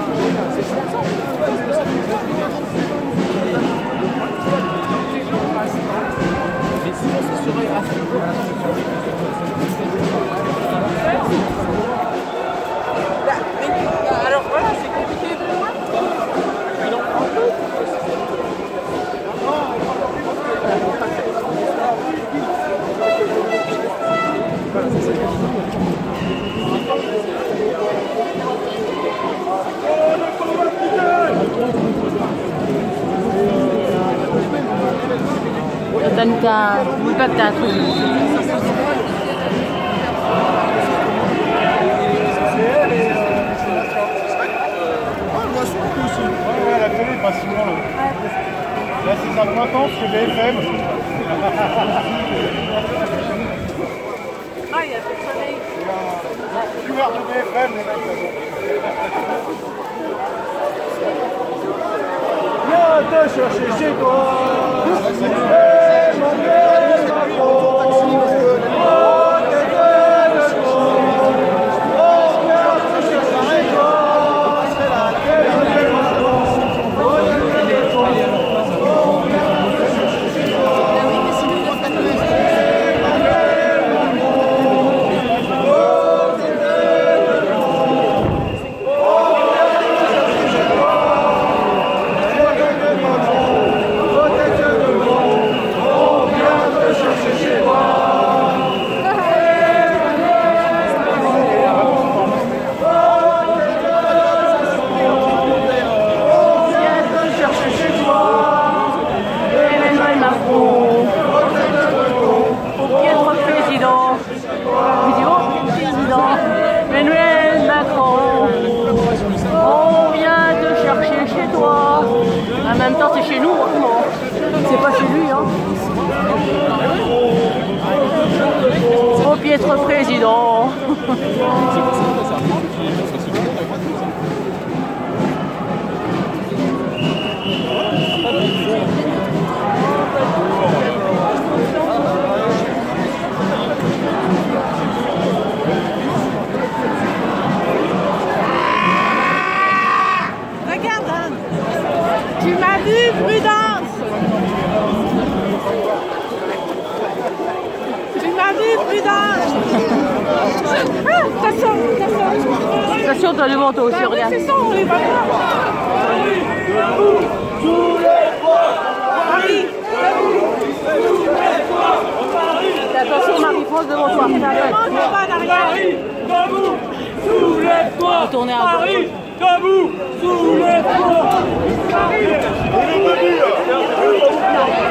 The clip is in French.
Alors voilà, c'est compliqué. T'as pas que t'as un truc. Ouais, la télé passe souvent là. Là, c'est sa pointante chez BFM. Ah, il y a fait le soleil. Joueur de BFM, les mecs. Viens te chercher chez toi. Emmanuel Macron. En même temps, c'est chez nous, hein, non. C'est pas chez lui, hein. Au piètre président. Regarde, hein. Tu m'as vu, Prudence. Tu m'as vu, Prudence. Attention, attention. Attention, t'as le manteau aussi, regarde. C'est ça, on les va voir. Marie. Attention, Marie-France, devant toi. Paris, Debout, soulève-toi. Tournez à gauche. Paris, debout, soulève-toi. Paris,